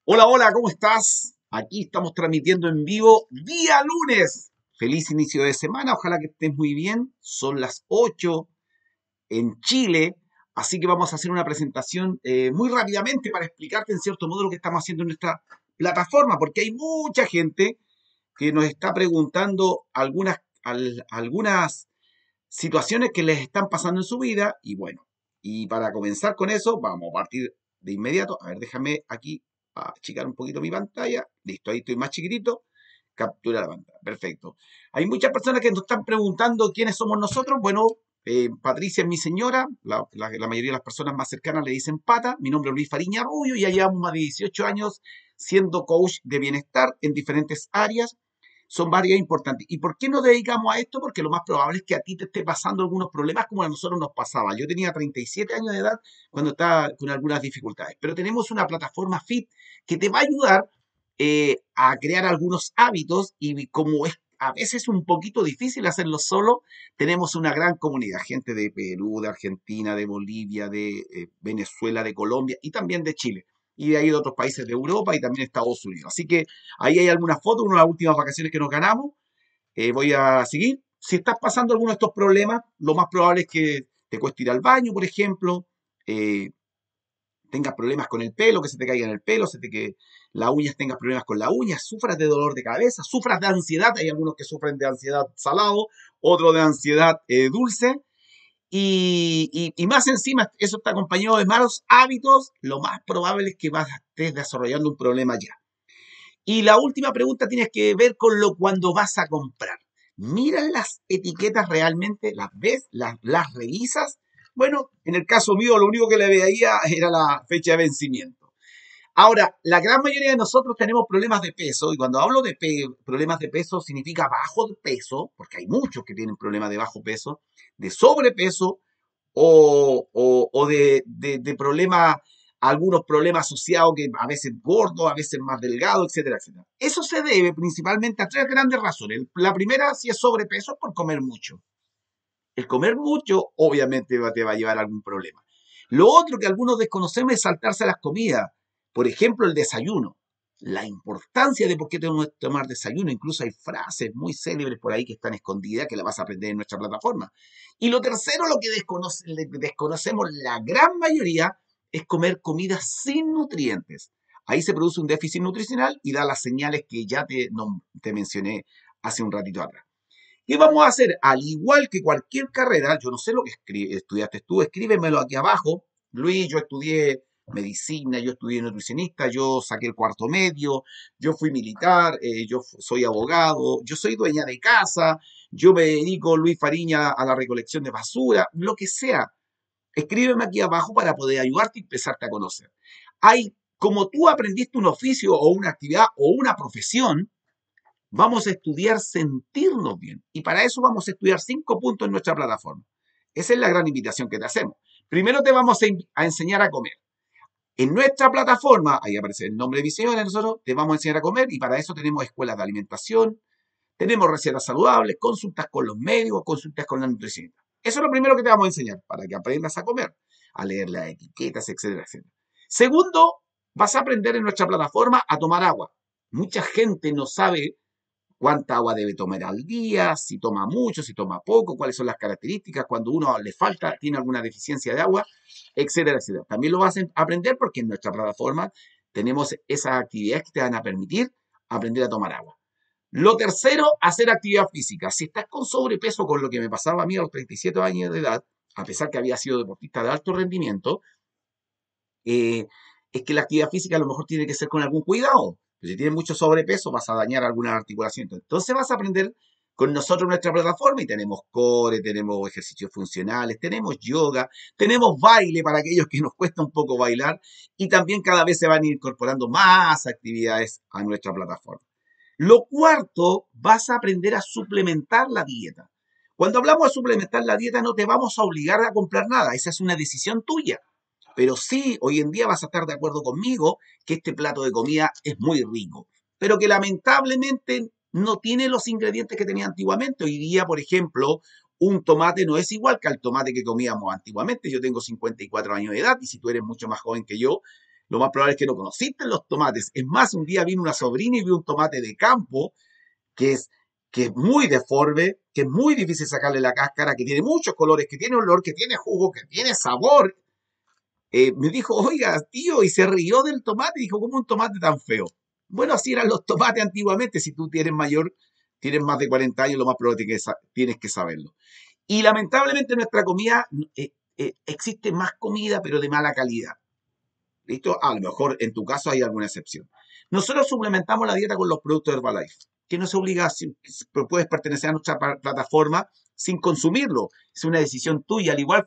Hola, hola, ¿cómo estás? Aquí estamos transmitiendo en vivo día lunes. Feliz inicio de semana, ojalá que estés muy bien. Son las 8 en Chile, así que vamos a hacer una presentación muy rápidamente para explicarte en cierto modo lo que estamos haciendo en nuestra plataforma, porque hay mucha gente que nos está preguntando algunas situaciones que les están pasando en su vida y bueno, y para comenzar con eso, vamos a partir de inmediato. A ver, déjame aquí achicar un poquito mi pantalla. Listo, ahí estoy más chiquitito. Captura la pantalla. Perfecto. Hay muchas personas que nos están preguntando quiénes somos nosotros. Bueno, Patricia es mi señora. La mayoría de las personas más cercanas le dicen Pata. Mi nombre es Luis Fariña Rubio y ya llevamos más de 18 años siendo coach de bienestar en diferentes áreas. Son varias importantes. ¿Y por qué nos dedicamos a esto? Porque lo más probable es que a ti te esté pasando algunos problemas como a nosotros nos pasaba. Yo tenía 37 años de edad cuando estaba con algunas dificultades, pero tenemos una plataforma FIT que te va a ayudar a crear algunos hábitos y como es a veces un poquito difícil hacerlo solo, tenemos una gran comunidad, gente de Perú, de Argentina, de Bolivia, de Venezuela, de Colombia y también de Chile y de ahí de otros países de Europa y también Estados Unidos. Así que ahí hay algunas fotos, una de las últimas vacaciones que nos ganamos. Voy a seguir. Si estás pasando alguno de estos problemas, lo más probable es que te cueste ir al baño, por ejemplo, eh, tengas problemas con el pelo, que se te caiga en el pelo, que las uñas tengas problemas con las uñas, sufras de dolor de cabeza, sufras de ansiedad. Hay algunos que sufren de ansiedad salado, otros de ansiedad dulce. Y más encima, eso está acompañado de malos hábitos, lo más probable es que vas a estés desarrollando un problema ya. Y la última pregunta tiene que ver con lo cuando vas a comprar. ¿Miras las etiquetas realmente? ¿Las ves? ¿Las revisas? Bueno, en el caso mío, lo único que le veía era la fecha de vencimiento. Ahora, la gran mayoría de nosotros tenemos problemas de peso, y cuando hablo de problemas de peso significa bajo de peso, porque hay muchos que tienen problemas de bajo peso, de sobrepeso o de problemas, algunos problemas asociados que a veces gordos, a veces más delgados, etcétera, etcétera. Eso se debe principalmente a tres grandes razones. La primera, si es sobrepeso, es por comer mucho. El comer mucho, obviamente, te va a llevar a algún problema. Lo otro que algunos desconocemos es saltarse las comidas. Por ejemplo, el desayuno. La importancia de por qué tenemos que tomar desayuno. Incluso hay frases muy célebres por ahí que están escondidas que las vas a aprender en nuestra plataforma. Y lo tercero, lo que desconocemos la gran mayoría, es comer comidas sin nutrientes. Ahí se produce un déficit nutricional y da las señales que ya te mencioné hace un ratito atrás. ¿Qué vamos a hacer? Al igual que cualquier carrera, yo no sé lo que estudiaste tú, escríbemelo aquí abajo. Luis, yo estudié medicina, yo estudié nutricionista, yo saqué el cuarto medio, yo fui militar, soy abogado, yo soy dueña de casa, yo me dedico, Luis Fariña, a la recolección de basura, lo que sea. Escríbeme aquí abajo para poder ayudarte y empezarte a conocer. Como tú aprendiste un oficio o una actividad o una profesión, vamos a estudiar sentirnos bien. Y para eso vamos a estudiar 5 puntos en nuestra plataforma. Esa es la gran invitación que te hacemos. Primero te vamos a enseñar a comer. En nuestra plataforma, ahí aparece el nombre de Visiones, nosotros te vamos a enseñar a comer y para eso tenemos escuelas de alimentación, tenemos recetas saludables, consultas con los médicos, consultas con la nutricionista. Eso es lo primero que te vamos a enseñar para que aprendas a comer, a leer las etiquetas, etcétera, etcétera. Segundo, vas a aprender en nuestra plataforma a tomar agua. Mucha gente no sabe cuánta agua debe tomar al día, si toma mucho, si toma poco, cuáles son las características, cuando uno le falta, tiene alguna deficiencia de agua, etcétera, etcétera. También lo vas a aprender porque en nuestra plataforma tenemos esas actividades que te van a permitir aprender a tomar agua. Lo tercero, hacer actividad física. Si estás con sobrepeso, con lo que me pasaba a mí a los 37 años de edad, a pesar que había sido deportista de alto rendimiento, eh, es que la actividad física a lo mejor tiene que ser con algún cuidado. Si tienes mucho sobrepeso, vas a dañar alguna articulación. Entonces vas a aprender con nosotros nuestra plataforma y tenemos core, tenemos ejercicios funcionales, tenemos yoga, tenemos baile para aquellos que nos cuesta un poco bailar y también cada vez se van incorporando más actividades a nuestra plataforma. Lo cuarto, vas a aprender a suplementar la dieta. Cuando hablamos de suplementar la dieta, no te vamos a obligar a comprar nada, esa es una decisión tuya. Pero sí, hoy en día vas a estar de acuerdo conmigo que este plato de comida es muy rico, pero que lamentablemente no tiene los ingredientes que tenía antiguamente. Hoy día, por ejemplo, un tomate no es igual que al tomate que comíamos antiguamente. Yo tengo 54 años de edad y si tú eres mucho más joven que yo, lo más probable es que no conociste los tomates. Es más, un día vino una sobrina y vio un tomate de campo que es, que es muy deforme, que es muy difícil sacarle la cáscara, que tiene muchos colores, que tiene olor, que tiene jugo, que tiene sabor. Me dijo, oiga, tío, y se rió del tomate, dijo, ¿cómo un tomate tan feo? Bueno, así eran los tomates antiguamente. Si tú tienes mayor, tienes más de 40 años, lo más probable es que tienes que saberlo. Y lamentablemente nuestra comida, existe más comida, pero de mala calidad. ¿Listo? A lo mejor en tu caso hay alguna excepción. Nosotros suplementamos la dieta con los productos Herbalife, que no se obliga, puedes pertenecer a nuestra plataforma sin consumirlo. Es una decisión tuya, al igual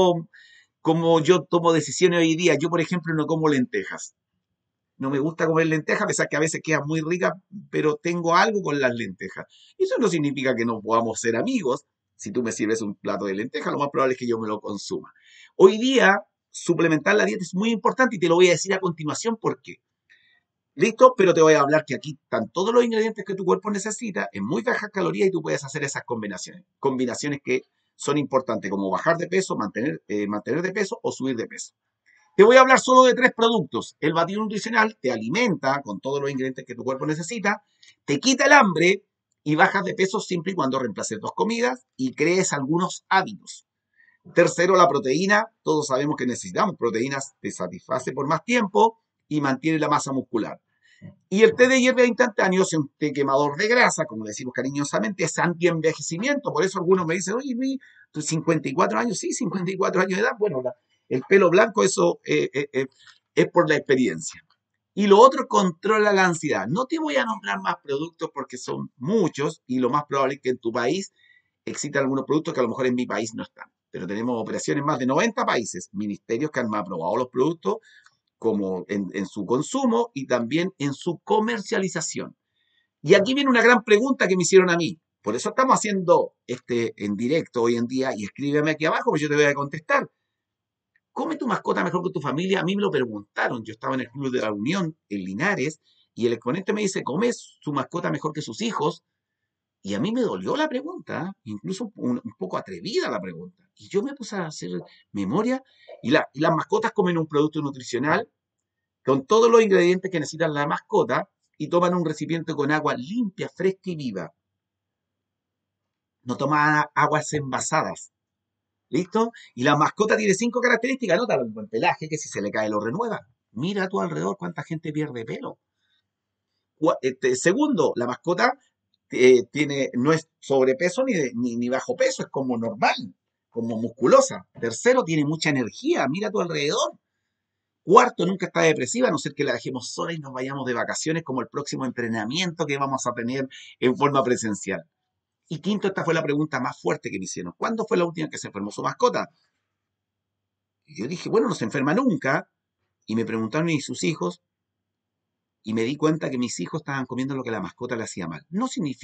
como yo tomo decisiones hoy día. Yo, por ejemplo, no como lentejas. No me gusta comer lentejas, a pesar que a veces quedan muy ricas, pero tengo algo con las lentejas. Eso no significa que no podamos ser amigos. Si tú me sirves un plato de lentejas, lo más probable es que yo me lo consuma. Hoy día, suplementar la dieta es muy importante y te lo voy a decir a continuación por qué. ¿Listo? Pero te voy a hablar que aquí están todos los ingredientes que tu cuerpo necesita en muy bajas calorías y tú puedes hacer esas combinaciones. Combinaciones que son importantes, como bajar de peso, mantener de peso o subir de peso. Te voy a hablar solo de tres productos. El batido nutricional te alimenta con todos los ingredientes que tu cuerpo necesita, te quita el hambre y bajas de peso siempre y cuando reemplaces dos comidas y crees algunos hábitos. Tercero, la proteína. Todos sabemos que necesitamos proteínas, te satisface por más tiempo y mantiene la masa muscular. Y el té de hierba instantáneo es un té quemador de grasa, como le decimos cariñosamente, es anti-envejecimiento. Por eso algunos me dicen, oye, Luis, tú 54 años, sí, 54 años de edad. Bueno, el pelo blanco, eso es por la experiencia. Y lo otro, controla la ansiedad. No te voy a nombrar más productos porque son muchos y lo más probable es que en tu país existan algunos productos que a lo mejor en mi país no están. Pero tenemos operaciones en más de 90 países, ministerios que han aprobado los productos como en su consumo y también en su comercialización. Y aquí viene una gran pregunta que me hicieron a mí. Por eso estamos haciendo este en directo hoy en día y escríbeme aquí abajo, pues yo te voy a contestar. ¿Come tu mascota mejor que tu familia? A mí me lo preguntaron. Yo estaba en el Club de la Unión en Linares y el exponente me dice, ¿come su mascota mejor que sus hijos? Y a mí me dolió la pregunta, incluso un poco atrevida la pregunta. Y yo me puse a hacer memoria y las mascotas comen un producto nutricional con todos los ingredientes que necesita la mascota y toman un recipiente con agua limpia, fresca y viva. No toman aguas envasadas. ¿Listo? Y la mascota tiene 5 características. Nota el buen pelaje, que si se le cae lo renueva. Mira a tu alrededor cuánta gente pierde pelo. Segundo, la mascota no es sobrepeso ni bajo peso, es como normal, como musculosa. Tercero, tiene mucha energía. Mira a tu alrededor. Cuarto, nunca está depresiva, a no ser que la dejemos sola y nos vayamos de vacaciones como el próximo entrenamiento que vamos a tener en forma presencial. Y quinto, esta fue la pregunta más fuerte que me hicieron. ¿Cuándo fue la última que se enfermó su mascota? Y yo dije, bueno, no se enferma nunca. Y me preguntaron y sus hijos, y me di cuenta que mis hijos estaban comiendo lo que la mascota le hacía mal.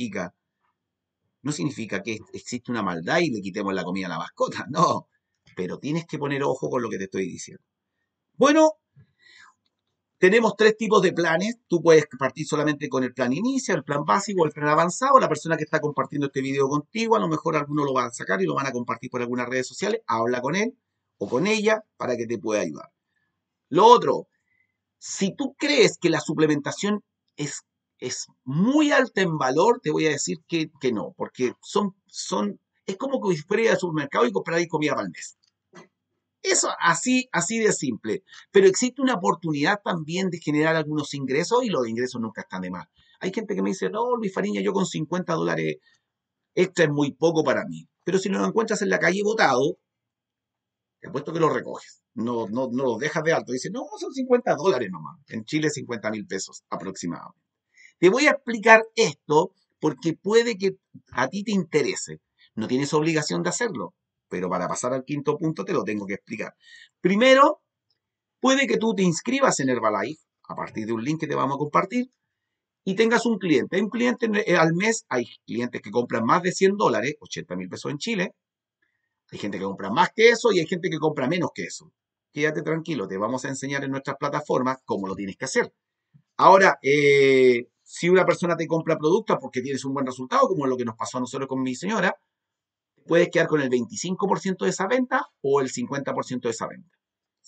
No significa que existe una maldad y le quitemos la comida a la mascota, no. Pero tienes que poner ojo con lo que te estoy diciendo. Bueno, tenemos tres tipos de planes. Tú puedes partir solamente con el plan inicio, el plan básico, el plan avanzado. La persona que está compartiendo este video contigo, a lo mejor alguno lo va a sacar y lo van a compartir por algunas redes sociales. Habla con él o con ella para que te pueda ayudar. Lo otro, si tú crees que la suplementación es muy alta en valor, te voy a decir que no, porque es como que si fuera al supermercado y comprar comida para el mes. Eso así de simple. Pero existe una oportunidad también de generar algunos ingresos y los ingresos nunca están de más. Hay gente que me dice, no, Luis Fariña, yo con $50 extra es muy poco para mí. Pero si lo encuentras en la calle botado, te apuesto que lo recoges. No lo dejas de alto. Dice, no, son $50 nomás. En Chile 50.000 pesos aproximadamente. Te voy a explicar esto porque puede que a ti te interese. No tienes obligación de hacerlo, pero para pasar al quinto punto te lo tengo que explicar. Primero, puede que tú te inscribas en Herbalife a partir de un link que te vamos a compartir y tengas un cliente. Hay un cliente al mes, hay clientes que compran más de $100, 80.000 pesos en Chile. Hay gente que compra más que eso y hay gente que compra menos que eso. Quédate tranquilo, te vamos a enseñar en nuestras plataformas cómo lo tienes que hacer. Ahora, si una persona te compra productos porque tienes un buen resultado, como lo que nos pasó a nosotros con mi señora, puedes quedar con el 25% de esa venta o el 50% de esa venta.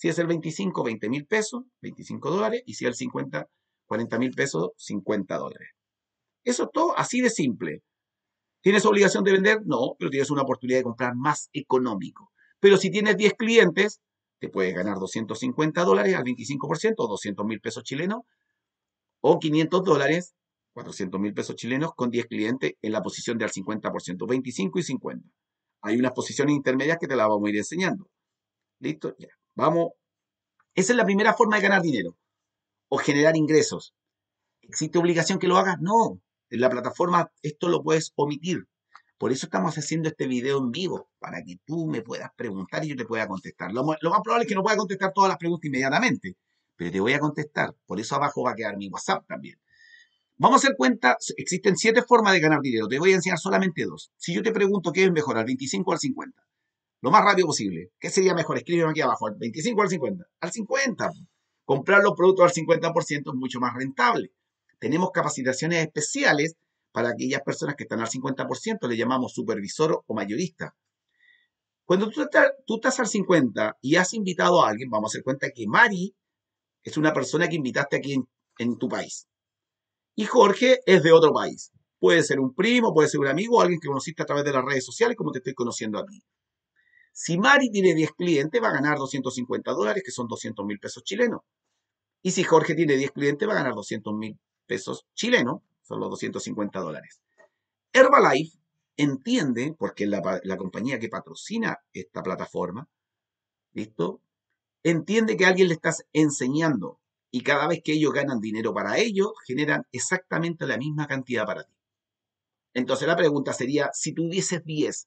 Si es el 25, 20.000 pesos, 25 dólares. Y si es el 50, 40.000 pesos, 50 dólares. Eso es todo así de simple. ¿Tienes obligación de vender? No, pero tienes una oportunidad de comprar más económico. Pero si tienes 10 clientes, te puedes ganar 250 dólares al 25%, o 200.000 pesos chilenos, o 500 dólares, 400.000 pesos chilenos, con 10 clientes en la posición de al 50%, 25 y 50. Hay unas posiciones intermedias que te las vamos a ir enseñando. ¿Listo? Ya. Vamos. Esa es la primera forma de ganar dinero o generar ingresos. ¿Existe obligación que lo hagas? No. En la plataforma esto lo puedes omitir. Por eso estamos haciendo este video en vivo, para que tú me puedas preguntar y yo te pueda contestar. Lo más probable es que no pueda contestar todas las preguntas inmediatamente, pero te voy a contestar. Por eso abajo va a quedar mi WhatsApp también. Vamos a hacer cuenta, existen 7 formas de ganar dinero. Te voy a enseñar solamente 2. Si yo te pregunto qué es mejor, al 25 o al 50, lo más rápido posible. ¿Qué sería mejor? Escríbeme aquí abajo, al 25 o al 50. Al 50. Comprar los productos al 50% es mucho más rentable. Tenemos capacitaciones especiales para aquellas personas que están al 50%, le llamamos supervisor o mayorista. Cuando tú estás al 50 y has invitado a alguien, vamos a hacer cuenta que Mari es una persona que invitaste aquí en tu país. Y Jorge es de otro país. Puede ser un primo, puede ser un amigo, alguien que conociste a través de las redes sociales, como te estoy conociendo a ti. Si Mari tiene 10 clientes, va a ganar 250 dólares, que son 200.000 pesos chilenos. Y si Jorge tiene 10 clientes, va a ganar 200.000 pesos chilenos, son los 250 dólares. Herbalife entiende, porque es la compañía que patrocina esta plataforma, ¿listo? Entiende que a alguien le estás enseñando y cada vez que ellos ganan dinero para ellos, generan exactamente la misma cantidad para ti. Entonces la pregunta sería, si tuvieses 10,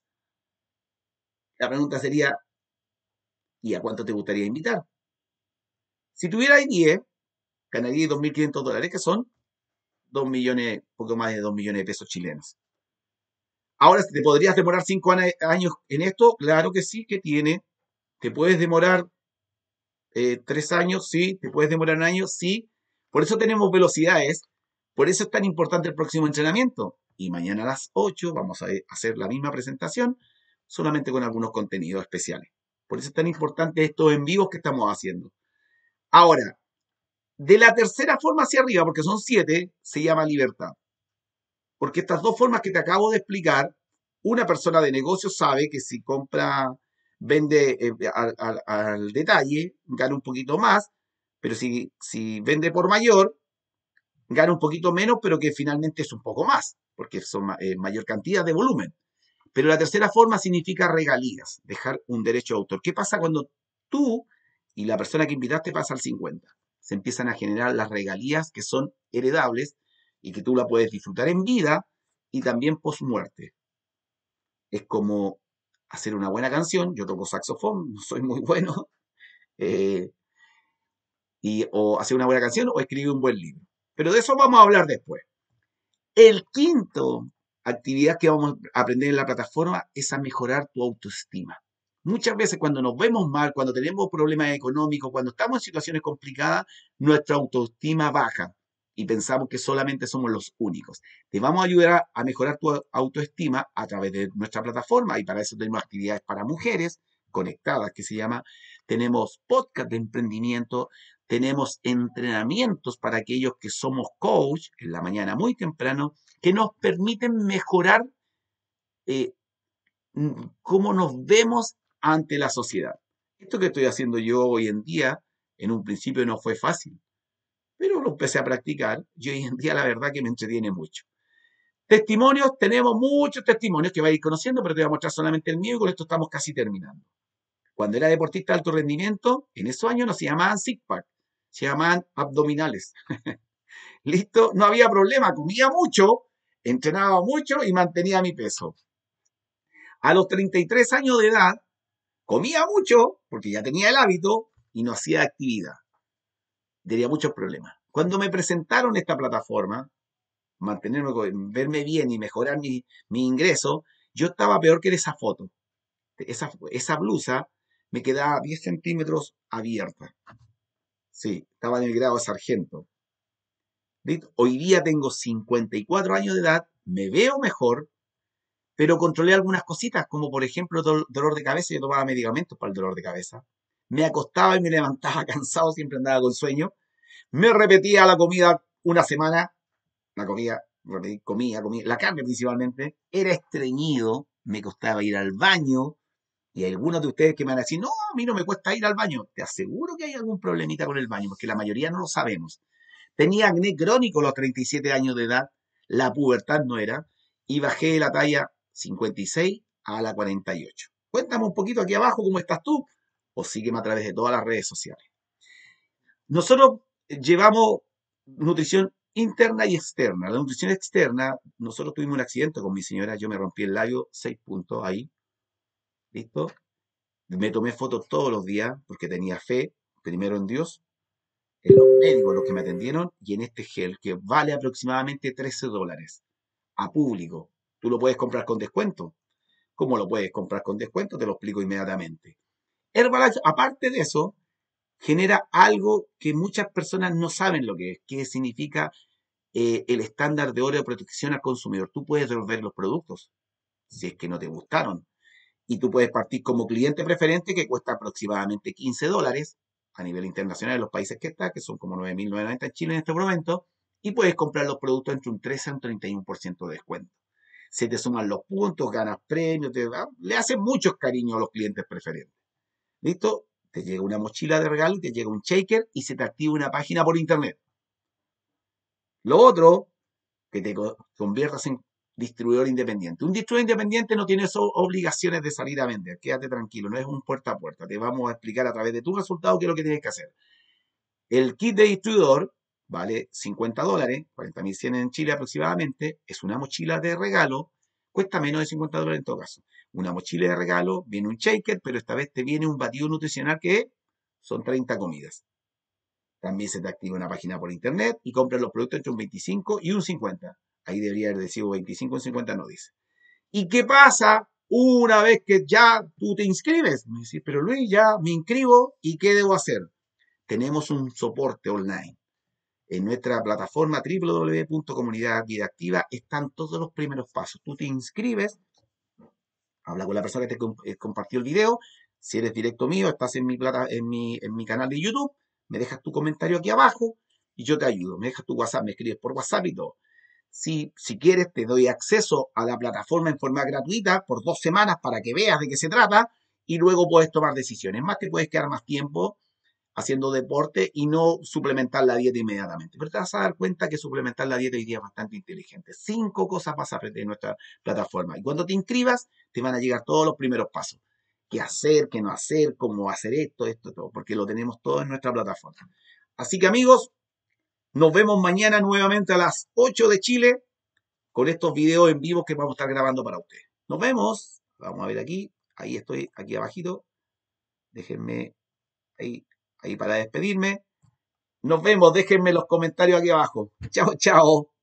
la pregunta sería, ¿y a cuánto te gustaría invitar? Si tuvierais 10, ganaríais 2.500 dólares, que son 2 millones, poco más de 2 millones de pesos chilenos. Ahora, ¿te podrías demorar 5 años en esto? Claro que sí, que tiene. ¿Te puedes demorar 3 años? Sí. ¿Te puedes demorar un año? Sí. Por eso tenemos velocidades. Por eso es tan importante el próximo entrenamiento. Y mañana a las 8 vamos a hacer la misma presentación, solamente con algunos contenidos especiales. Por eso es tan importante estos en vivos que estamos haciendo. Ahora, de la tercera forma hacia arriba, porque son 7, se llama libertad. Porque estas dos formas que te acabo de explicar, una persona de negocio sabe que si compra, vende al detalle, gana un poquito más, pero si vende por mayor, gana un poquito menos, pero que finalmente es un poco más, porque son mayor cantidad de volumen. Pero la tercera forma significa regalías, dejar un derecho de autor. ¿Qué pasa cuando tú y la persona que invitaste pasa al 50? Se empiezan a generar las regalías que son heredables y que tú la puedes disfrutar en vida y también post muerte. Es como hacer una buena canción. Yo toco saxofón, no soy muy bueno. eh, o hacer una buena canción o escribir un buen libro. Pero de eso vamos a hablar después. El quinto actividad que vamos a aprender en la plataforma es a mejorar tu autoestima. Muchas veces cuando nos vemos mal, cuando tenemos problemas económicos, cuando estamos en situaciones complicadas, nuestra autoestima baja y pensamos que solamente somos los únicos. Te vamos a ayudar a mejorar tu autoestima a través de nuestra plataforma y para eso tenemos actividades para mujeres conectadas, que se llama, tenemos podcast de emprendimiento, tenemos entrenamientos para aquellos que somos coach en la mañana muy temprano, que nos permiten mejorar eh, cómo nos vemos ante la sociedad. Esto que estoy haciendo yo hoy en día, en un principio no fue fácil, pero lo empecé a practicar y hoy en día la verdad que me entretiene mucho. Testimonios, tenemos muchos testimonios que vais a ir conociendo, pero te voy a mostrar solamente el mío y con esto estamos casi terminando. Cuando era deportista de alto rendimiento, en esos años no se llamaban six-pack, se llamaban abdominales. ¿Listo? No había problema, comía mucho, entrenaba mucho y mantenía mi peso. A los 33 años de edad, comía mucho, porque ya tenía el hábito, y no hacía actividad. Tenía muchos problemas. Cuando me presentaron esta plataforma, mantenerme, verme bien y mejorar mi ingreso, yo estaba peor que en esa foto. Esa blusa me quedaba 10 centímetros abierta. Sí, estaba en el grado de sargento. Hoy día tengo 54 años de edad, me veo mejor, pero controlé algunas cositas, como por ejemplo dolor de cabeza. Yo tomaba medicamentos para el dolor de cabeza. Me acostaba y me levantaba cansado, siempre andaba con sueño. Me repetía la comida una semana, la comida, comía, la carne principalmente. Era estreñido, me costaba ir al baño. Y hay algunos de ustedes que me van a decir, no, a mí no me cuesta ir al baño. Te aseguro que hay algún problemita con el baño, porque la mayoría no lo sabemos. Tenía acné crónico a los 37 años de edad, la pubertad no era, y bajé de la talla 56 a la 48. Cuéntame un poquito aquí abajo cómo estás tú, o sígueme a través de todas las redes sociales. Nosotros llevamos nutrición interna y externa. La nutrición externa, nosotros tuvimos un accidente con mi señora, yo me rompí el labio, 6 puntos ahí, ¿listo? Me tomé fotos todos los días porque tenía fe, primero en Dios, en los médicos, los que me atendieron, y en este gel que vale aproximadamente $13 a público. Tú lo puedes comprar con descuento. ¿Cómo lo puedes comprar con descuento? Te lo explico inmediatamente. Herbalife, aparte de eso, genera algo que muchas personas no saben lo que es, que significa el estándar de oro de protección al consumidor. Tú puedes devolver los productos si es que no te gustaron. Y tú puedes partir como cliente preferente que cuesta aproximadamente $15 a nivel internacional en los países que está, que son como 9.990 en Chile en este momento, y puedes comprar los productos entre un 13 a un 31% de descuento. Se te suman los puntos, ganas premios, le hacen muchos cariños a los clientes preferentes. ¿Listo? Te llega una mochila de regalo, te llega un shaker y se te activa una página por internet. Lo otro, que te conviertas en distribuidor independiente. Un distribuidor independiente no tiene obligaciones de salir a vender. Quédate tranquilo, no es un puerta a puerta. Te vamos a explicar a través de tu resultado qué es lo que tienes que hacer. El kit de distribuidor vale $50, 40.100 en Chile aproximadamente. Es una mochila de regalo. Cuesta menos de $50 en todo caso. Una mochila de regalo, viene un shaker, pero esta vez te viene un batido nutricional que son 30 comidas. También se te activa una página por internet y compras los productos entre un 25 y un 50. Ahí debería haber decidido 25, un 50 no dice. ¿Y qué pasa una vez que ya tú te inscribes? Me dices, pero Luis, ya me inscribo y ¿qué debo hacer? Tenemos un soporte online. En nuestra plataforma www.comunidadvidaactiva están todos los primeros pasos. Tú te inscribes, habla con la persona que te compartió el video. Si eres directo mío, estás en mi canal de YouTube, me dejas tu comentario aquí abajo y yo te ayudo. Me dejas tu WhatsApp, me escribes por WhatsApp y todo. Si quieres, te doy acceso a la plataforma en forma gratuita por 2 semanas para que veas de qué se trata y luego puedes tomar decisiones. Más te puedes quedar más tiempo haciendo deporte y no suplementar la dieta inmediatamente. Pero te vas a dar cuenta que suplementar la dieta hoy día es bastante inteligente. 5 cosas vas a aprender en nuestra plataforma. Y cuando te inscribas, te van a llegar todos los primeros pasos. Qué hacer, qué no hacer, cómo hacer esto, todo. Porque lo tenemos todo en nuestra plataforma. Así que amigos, nos vemos mañana nuevamente a las 8 de Chile con estos videos en vivo que vamos a estar grabando para ustedes. Nos vemos. Vamos a ver aquí. Ahí estoy, aquí abajito. Déjenme ahí para despedirme. Nos vemos, déjenme los comentarios aquí abajo. Chao, chao.